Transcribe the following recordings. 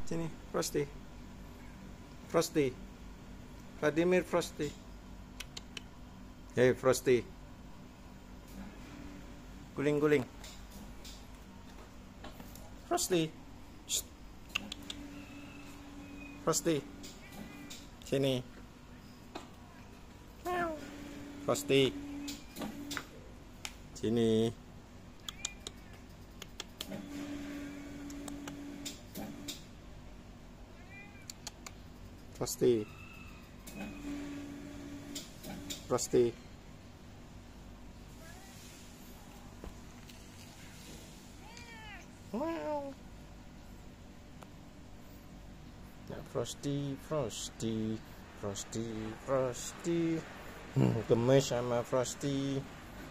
Sini, Frosty. Frosty. Vladimir Frosty. Hei, Frosty. Guling-guling. Frosty. Shh. Frosty. Sini. Frosty. Sini. Frosty. Frosty. Wow. Ya, Frosty, Frosty, Frosty, Frosty. Gemes sama Frosty.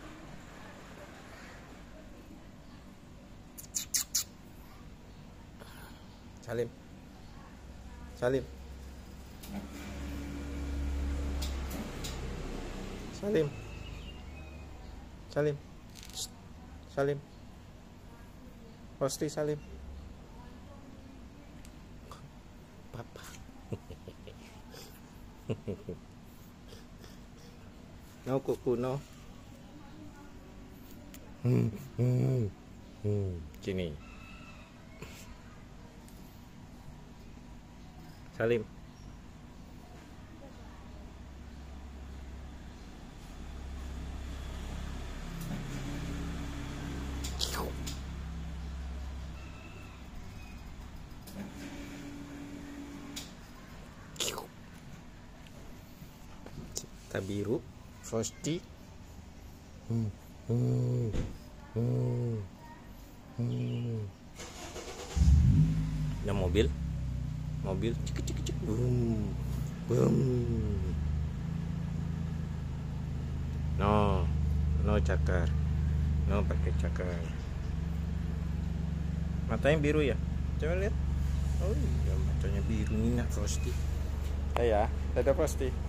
Salim. Salim. Salim. Salim. Shh. Salim. Frosty, Salim. Papa. No kuku no. Sini. Salim. Kita biru, Frosty. Ada mobil, cik cik cik, boom, boom. No cakar, no pakai cakar. Matanya biru ya, coba lihat. Oh iya, matanya biru nih Frosty. Ya, dadah Frosty.